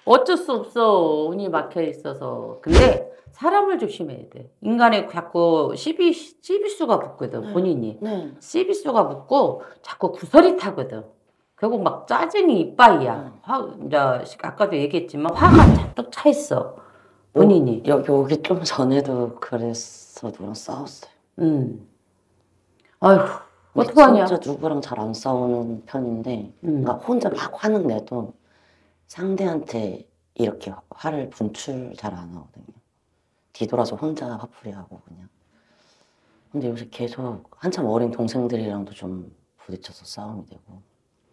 어쩔 수 없어. 운이 막혀 있어서. 근데 사람을 조심해야 돼. 인간에 자꾸 시비수가 붙거든, 본인이. 네. 시비수가 붙고 자꾸 구설이 타거든. 결국 막 짜증이 이빠이야. 이제 아까도 얘기했지만 화가 잔뜩 차 있어. 본인이. 여기 좀 전에도 그래서 누구랑 싸웠어요. 아휴, 어떡하냐. 진짜 누구랑 잘 안 싸우는 편인데, 그러니까 혼자 막 화는 내도 상대한테 이렇게 화를 분출 잘 안 하거든요. 뒤돌아서 혼자 화풀이하고 그냥. 근데 요새 계속 한참 어린 동생들이랑도 좀 부딪혀서 싸움이 되고.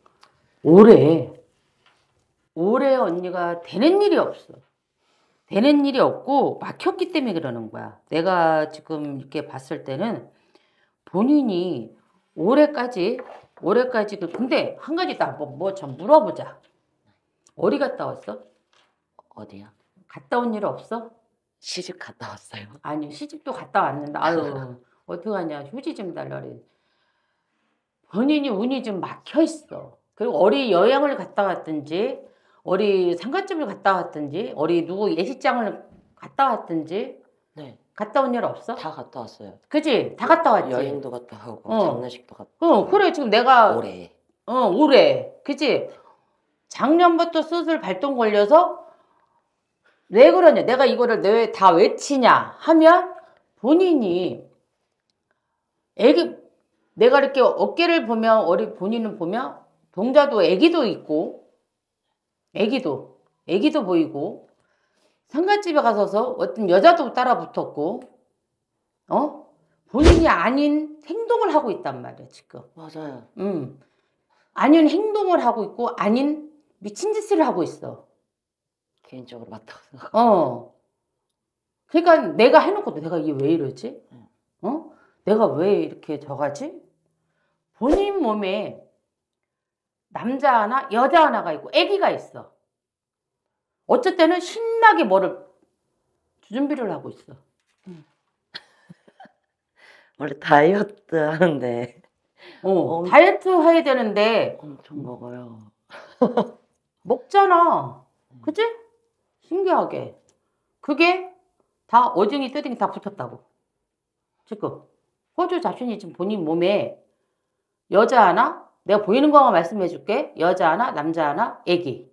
올해 언니가 되는 일이 없어. 되는 일이 없고 막혔기 때문에 그러는 거야. 내가 지금 이렇게 봤을 때는 본인이 올해까지 근데 한 가지 뭐 좀 물어보자. 어디 갔다 왔어? 어디야? 갔다 온 일 없어? 시집 갔다 왔어요. 아니 시집도 갔다 왔는데 아유 어떡하냐 휴지 좀 달라래. 본인이 운이 좀 막혀 있어. 그리고 어디 여행을 갔다 왔든지 어디 상가집을 갔다 왔든지 어디 누구 예식장을 갔다 왔든지 네. 갔다 온 일 없어? 다 갔다 왔어요. 그치? 다 갔다 왔지? 여행도 갔다 오고 장례식도 갔다 오고. 그래 지금 내가 올해. 올해 그치? 작년부터 슬슬 발동 걸려서 왜 그러냐 내가 이거를 왜 다 외치냐 하면 본인이 내가 이렇게 어깨를 보면 본인은 보면 동자도 애기도 있고 애기도 보이고 상가집에 가서서 어떤 여자도 따라 붙었고 본인이 아닌 행동을 하고 있단 말이야 지금. 맞아요. 아닌 행동을 하고 있고 아닌 미친 짓을 하고 있어. 개인적으로 맞다고 생각해요. 그러니까 내가 해놓고도 내가 이게 왜 이러지? 내가 왜 이렇게 저가지? 본인 몸에 남자 하나, 여자 하나가 있고 아기가 있어. 어쩔 때는 신나게 뭐를 준비를 하고 있어. 원래 다이어트 하는데 다이어트 해야 되는데 엄청 먹어요. 먹잖아. 그치? 신기하게. 그게 다 어중이 뜨등이 다 붙었다고. 지금 호주 자신이 지금 본인 몸에 여자 하나, 내가 보이는 거만 말씀해 줄게. 여자 하나, 남자 하나, 애기.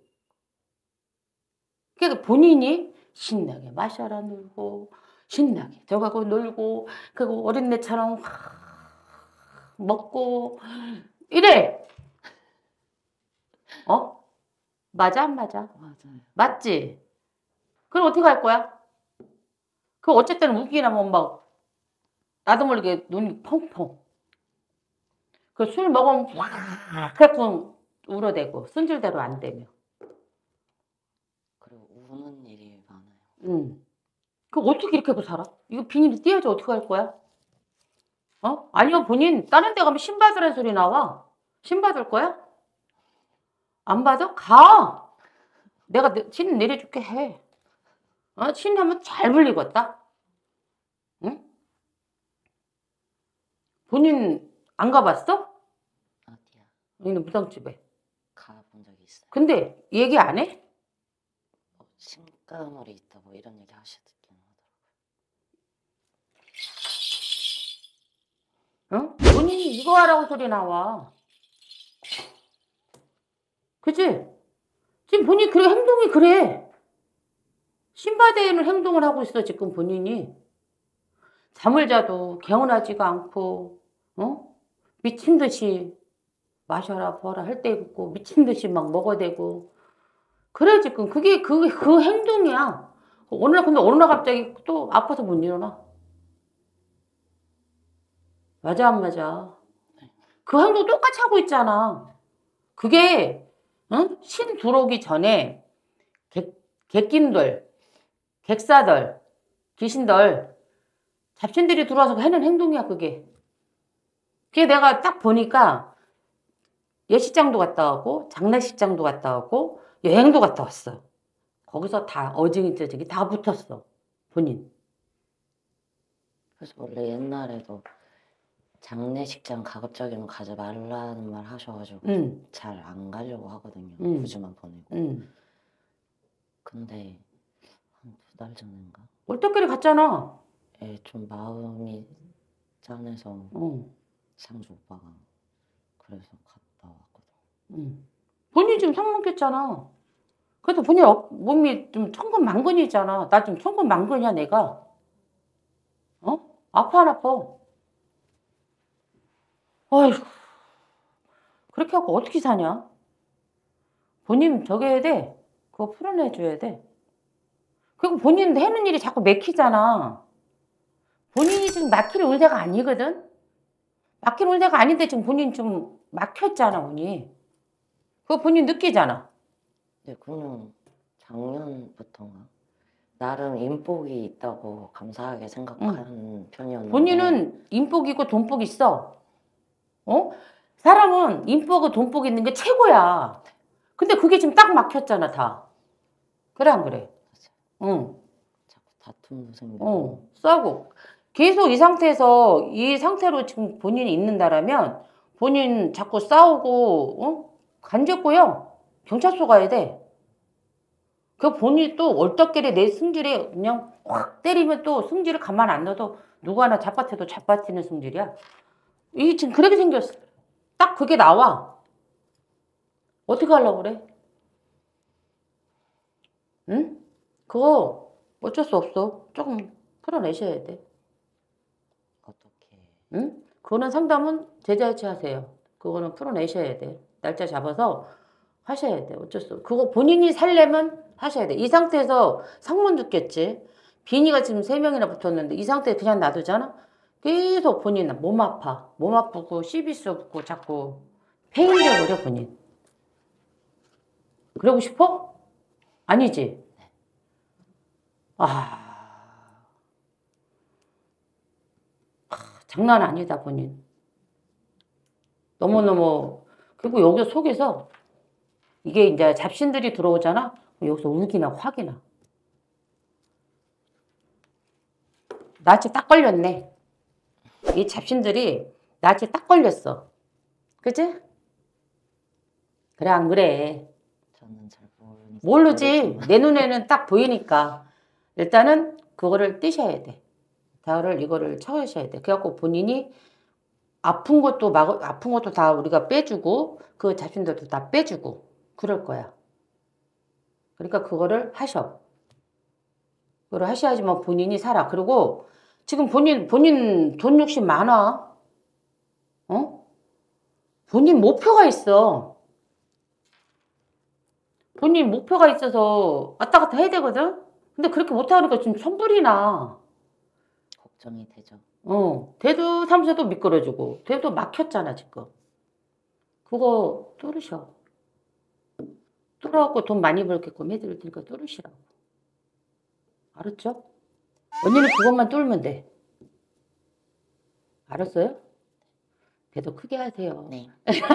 그러니까 본인이 신나게 마셔라 놀고 신나게 저가고 놀고 그리고 어린애처럼 먹고 이래. 맞아 안 맞아? 맞아요. 맞지? 그럼 어떻게 할 거야? 그 어쨌든 우기나 막 나도 모르게 눈이 펑펑. 그 술 먹으면 와 그래갖고 울어대고 손질대로 안 되며. 그리고 우는 일이 많아요. 그 어떻게 이렇게 하고 살아? 이거 비닐이 띄어져 어떻게 할 거야? 아니면 본인 다른 데 가면 신 받으라는 소리 나와. 신 받을 거야? 안 받아? 가. 내가 신 내려줄게 해. 신 하면 잘 불리겠다. 응? 본인 안 가봤어? 어디야? 여기는 무당집에. 가본 적이 있어요. 근데 얘기 안 해? 신가물이 있다고 이런 얘기 하시긴 하더라고요. 본인이 이거 하라고 소리 나와. 그치? 지금 본인이 그래, 행동이 그래. 신바대에는 행동을 하고 있어, 지금 본인이. 잠을 자도 개운하지가 않고, 미친 듯이 마셔라, 버라 할 때 있고, 미친 듯이 막 먹어대고. 그래, 지금. 그 행동이야. 근데 어느 날 갑자기 또 아파서 못 일어나. 맞아, 안 맞아? 그 행동 똑같이 하고 있잖아. 그게, 신 들어오기 전에, 객김들, 객사들, 귀신들, 잡신들이 들어와서 하는 행동이야, 그게. 그게 내가 딱 보니까, 예식장도 갔다 오고, 장례식장도 갔다 오고, 여행도 갔다 왔어. 거기서 다 어징이 저징이 다 붙었어. 본인. 그래서 원래 옛날에도 장례식장 가급적이면 가지 말라는 말 하셔가지고 잘 안 가려고 하거든요. 부주만 보내고. 근데 한 2달 전인가? 얼떨결에 갔잖아. 좀 마음이 짠해서 응. 상주 오빠가 그래서 갔다 왔거든. 응. 본인 지금 상문겠잖아. 그래도 본인 몸이 좀 천근만근이잖아. 나 지금 천근만근이야, 내가. 어? 아파, 안 아파? 아이고, 그렇게 하고 어떻게 사냐? 본인 저기 해야 돼. 그거 풀어내줘야 돼. 그리고 본인 해는 일이 자꾸 맥히잖아. 본인이 지금 막힐 의대가 아니거든? 막힐 의대가 아닌데 지금 본인 좀 막혔잖아, 본인. 그거 본인 느끼잖아. 네, 그냥 작년부터인가 나름 인복이 있다고 감사하게 생각하는 편이었는데 본인은 인복이고 돈복 있어. 어? 사람은 인복이고 돈복 있는 게 최고야. 근데 그게 지금 딱 막혔잖아, 다. 그래, 안 그래? 응. 자꾸 다툼도 생기고 싸고. 계속 이 상태로 지금 본인이 있는다라면 본인 자꾸 싸우고, 간제고요. 경찰서 가야 돼. 그 본인이 또 얼떨결에 내 승질에 그냥 확 때리면 또 승질을 가만 안 놔도 누구 하나 잡아태도 잡아태는 승질이야. 이게 지금 그렇게 생겼어. 딱 그게 나와. 어떻게 하려고 그래? 응? 그거 어쩔 수 없어. 조금 풀어내셔야 돼. 어떻게 응? 그거는 상담은 제자일치 하세요. 그거는 풀어내셔야 돼. 날짜 잡아서 하셔야 돼. 어쩔 수 없어. 그거 본인이 살려면 하셔야 돼. 이 상태에서 상문 듣겠지. 비니가 지금 3명이나 붙었는데 이 상태에 그냥 놔두잖아? 계속 본인 몸 아파. 몸 아프고 시비수 없고 자꾸 폐인돼 버려 본인. 그러고 싶어? 아니지? 아, 장난 아니다 본인. 너무너무. 그리고 여기 속에서 이게 이제 잡신들이 들어오잖아? 여기서 울기나 화기나. 낯이 딱 걸렸네. 이 잡신들이 낯이 딱 걸렸어. 그치? 그래, 안 그래? 저는 잘 모르니까 모르지. 내 눈에는 딱 보이니까. 일단은 그거를 떼셔야 돼. 이거를 쳐셔야 돼. 그래갖고 본인이 아픈 것도 다 우리가 빼주고, 그 잡신들도 다 빼주고, 그럴 거야. 그러니까 그거를 하셔. 그걸 하셔야지만 본인이 살아. 그리고 지금 본인 돈 욕심 많아. 어? 본인 목표가 있어. 본인 목표가 있어서 왔다 갔다 해야 되거든? 근데 그렇게 못하니까 지금 손불이 나. 걱정이 되죠. 대도 사무소도 미끄러지고, 대도 막혔잖아, 지금. 그거 뚫으셔. 뚫어갖고 돈 많이 벌게끔 해드릴 테니까 뚫으시라고. 알았죠? 언니는 그것만 뚫으면 돼. 알았어요? 대도 크게 하세요. 네.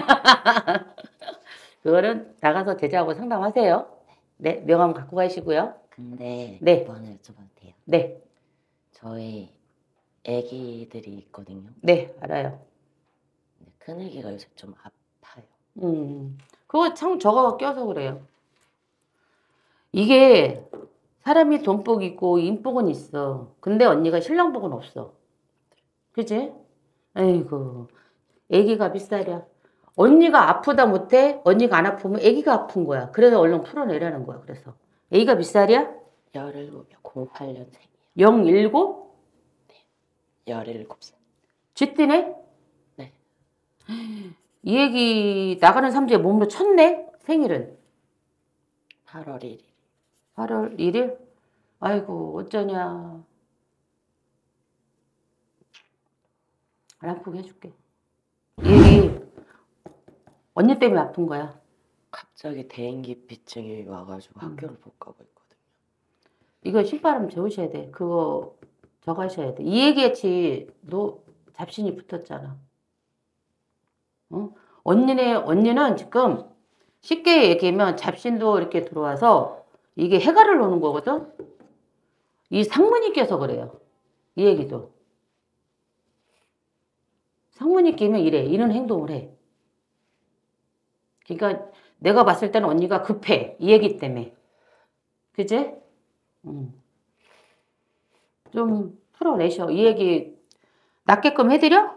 그거는 나가서 제자하고 상담하세요. 네, 명함 갖고 가시고요. 근데 네. 몇 번을 여쭤봐도 돼요? 네, 저희 애기들이 있거든요. 네, 알아요. 근데 큰애기가 요새 좀 아파요. 그거 참 저거 껴서 그래요. 이게 사람이 돈복 있고 인복은 있어. 근데 언니가 신랑복은 없어. 그지? 아이고, 애기가 빗살이야. 언니가 아프다 못해 언니가 안 아프면 애기가 아픈 거야. 그래서 얼른 풀어내라는 거야. 그래서 애기가 몇 살이야? 17이요. 08년생이요. 07? 17살. 쥐띠네? 네. 이 애기 나가는 3주에 몸으로 쳤네? 생일은 8월 1일. 8월 1일? 아이고 어쩌냐. 안 아프게 해줄게. 이 애기 언니 때문에 아픈 거야. 갑자기 대인기피증이 와가지고 학교를 못 가고 있거든요. 이거 신바람 재우셔야 돼. 그거 저거 하셔야 돼. 이 얘기했지. 너 잡신이 붙었잖아. 어? 언니는 지금 쉽게 얘기하면 잡신도 이렇게 들어와서 이게 해가를 놓는 거거든? 이 상문이 껴서 그래요. 이 얘기도. 상문이 끼면 이래. 이런 행동을 해. 그러니까 내가 봤을 때는 언니가 급해. 이 얘기 때문에. 그지? 응. 좀 풀어내셔. 이 얘기 낫게끔 해드려?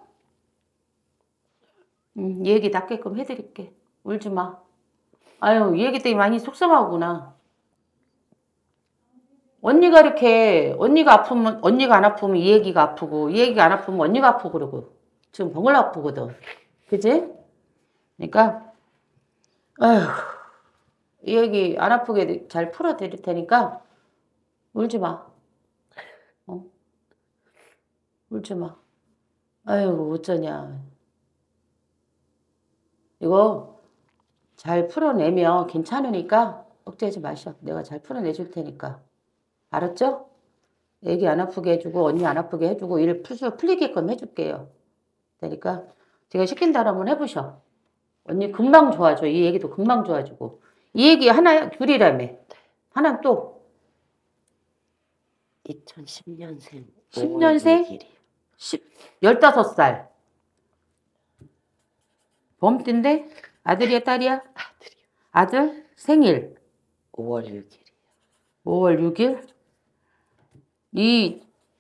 이 얘기 낫게끔 해드릴게. 울지 마. 아유, 이 얘기 때문에 많이 속상하구나. 언니가 이렇게, 언니가 아프면, 언니가 안 아프면 이 얘기가 아프고, 이 얘기가 안 아프면 언니가 아프고 그러고, 지금 병을 아프거든. 그지? 그러니까, 아휴, 이 얘기 안 아프게 잘 풀어드릴 테니까, 울지 마. 어? 울지 마. 아유, 어쩌냐. 이거 잘 풀어내면 괜찮으니까, 억제하지 마셔. 내가 잘 풀어내줄 테니까. 알았죠? 애기 안 아프게 해주고 언니 안 아프게 해주고 일 풀리게끔 해줄게요. 그러니까 제가 시킨 대로 한번 해보셔. 언니 금방 좋아져. 이 얘기도 금방 좋아지고. 이 얘기 하나 둘이라며. 하나 또 2010년생 10년생 15살 범띠인데 아들이야 딸이야? 아들이요. 아들 생일 5월 6일이요. 5월 6일 이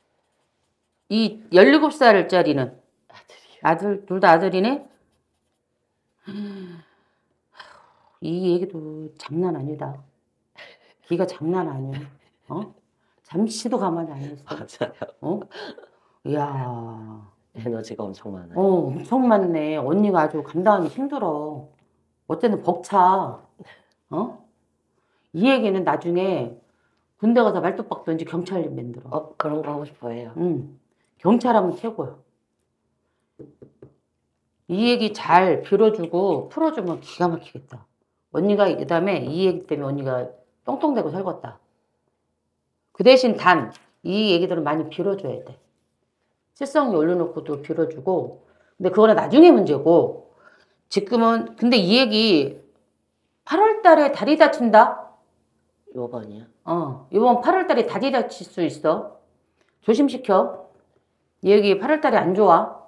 17살짜리는 아들이요. 아들 둘 다 아들이네? 이 얘기도 장난 아니다. 기가 장난 아니야. 어? 잠시도 가만히 안 있어. 맞아요. 어? 이야. 에너지가 엄청 많아요. 엄청 많네. 언니가 아주 감당하기 힘들어. 어쨌든 벅차. 어? 이 얘기는 나중에 군대 가서 말뚝박 던지 경찰 만들어. 그런 거 하고 싶어요. 응. 경찰하면 최고야. 이 얘기 잘 빌어주고 풀어주면 기가 막히겠다. 언니가 그 다음에 이 얘기 때문에 언니가 똥똥대고 살겠다. 그 대신 단 이 얘기들은 많이 빌어줘야 돼. 실성이 올려놓고도 빌어주고. 근데 그거는 나중에 문제고. 지금은 근데 이 얘기 8월 달에 다리 다친다? 요번이요? 이번 8월 달에 다리 다칠 수 있어. 조심시켜. 이 얘기 8월 달에 안 좋아.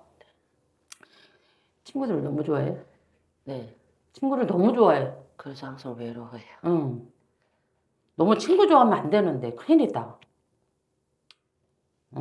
친구들을 너무 좋아해. 네. 친구를 너무 좋아해. 그래서 항상 외로워요. 응. 너무 친구 좋아하면 안 되는데 큰일이다. 응?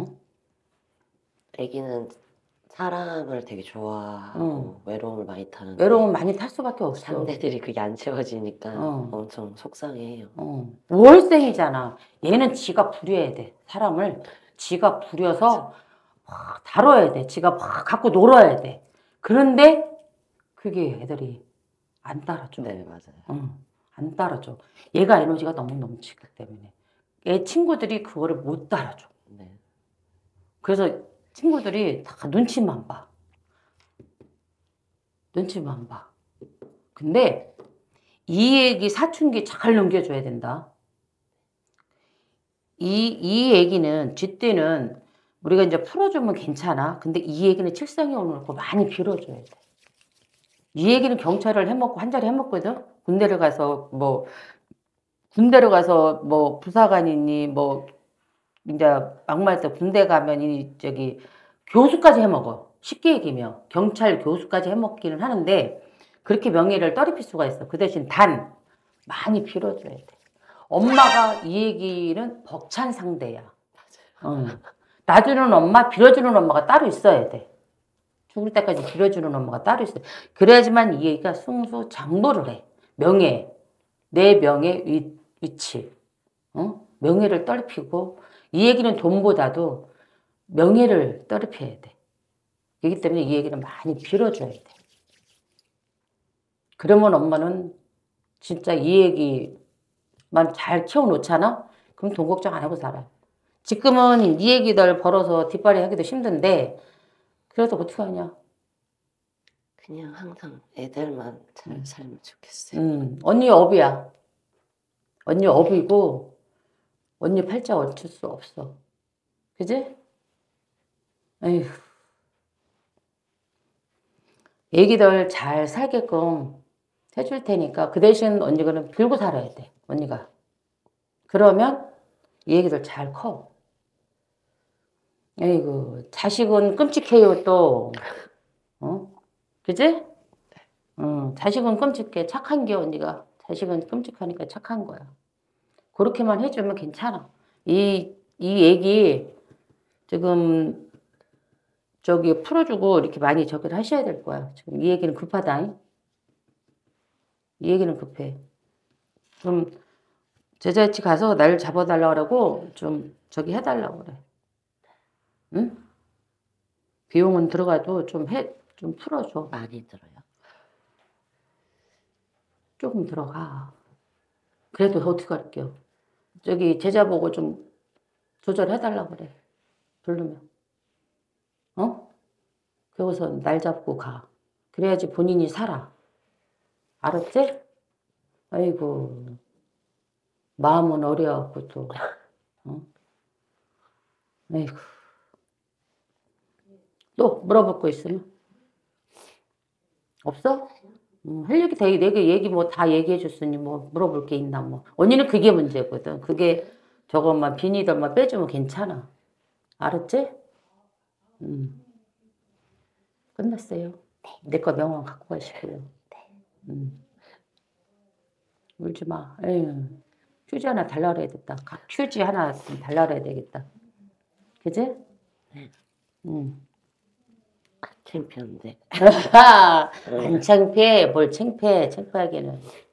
애기는 사람을 되게 좋아하고 외로움을 많이 타는데 외로움 많이 탈 수밖에 없어. 상대들이 그게 안 채워지니까 어. 엄청 속상해요. 5월생이잖아. 얘는 지가 부려야 돼. 사람을 지가 부려서 막 다뤄야 돼. 지가 막 갖고 놀아야 돼. 그런데 그게 애들이 안 따라줘. 네, 맞아요. 안 따라줘. 얘가 에너지가 너무 넘치기 때문에. 얘 친구들이 그거를 못 따라줘. 네. 그래서 친구들이 다 눈치만 봐. 눈치만 봐. 근데 이 얘기 사춘기 잘 넘겨줘야 된다. 이 얘기는 쥐띠는 우리가 이제 풀어주면 괜찮아. 근데 이 얘기는 칠성에 올려놓고 많이 빌어줘야 돼. 이 얘기는 경찰을 해먹고 한 자리 해먹거든. 군대를 가서 뭐 부사관이니 뭐 이제 막말 때 군대 가면 저기 교수까지 해먹어. 쉽게 얘기하면 경찰 교수까지 해먹기는 하는데 그렇게 명예를 떨어뜨릴 수가 있어. 그 대신 단 많이 빌어줘야 돼. 엄마가 이 얘기는 벅찬 상대야. 놔주는 엄마, 빌어주는 엄마가 따로 있어야 돼. 죽을 때까지 빌어주는 엄마가 따로 있어요. 그래야지만 이 얘기가 승수장구를 해. 명예, 내 명예 위치, 명예를 떨피고 이 얘기는 돈보다도 명예를 떨어뜨려야 돼. 그렇기 때문에 이 얘기는 많이 빌어줘야 돼. 그러면 엄마는 진짜 이 얘기만 잘 키워놓잖아? 그럼 돈 걱정 안 하고 살아. 지금은 이 얘기들 벌어서 뒷발이 하기도 힘든데 그래서 어떻게 하냐? 그냥 항상 애들만 잘 살면 좋겠어요. 언니 업이야. 언니 업이고 언니 팔자 얹힐 수 없어. 그지? 에휴. 애기들 잘 살게끔 해줄 테니까 그 대신 언니가 빌고 살아야 돼. 언니가. 그러면 이 애기들 잘 커. 에이구 자식은 끔찍해요 또. 그지? 자식은 끔찍해. 착한 게 언니가. 자식은 끔찍하니까 착한 거야. 그렇게만 해주면 괜찮아. 이 얘기 지금 저기 풀어주고 이렇게 많이 저기를 하셔야 될 거야. 지금 이 얘기는 급하다. 이 얘기는 급해. 좀 제자치 가서 날 잡아달라고 그러고 좀 저기 해달라고 그래. 응? 비용은 들어가도 좀 풀어줘. 많이 들어요. 조금 들어가. 그래도 어떻게 할게요. 저기 제자 보고 좀 조절해달라고 그래. 부르면. 어? 그러고서 날 잡고 가. 그래야지 본인이 살아. 알았지? 아이고. 마음은 어려갖고 또. 어? 아이고. 또 물어볼 거 있으면? 없어? 할 얘기 되게 얘기 뭐 다 얘기해 줬으니 뭐 물어볼 게 있나 뭐. 언니는 그게 문제거든. 그게 저것만 비니들만 빼주면 괜찮아. 알았지? 끝났어요. 내 거 명함 갖고 가시고요. 울지 마. 에휴. 휴지 하나 달라 그래야 겠다. 휴지 하나 좀 달라 그래야 되겠다. 그지? 네. 응. 창피한데. 안 창피해. 뭘 창피해. 창피하게는.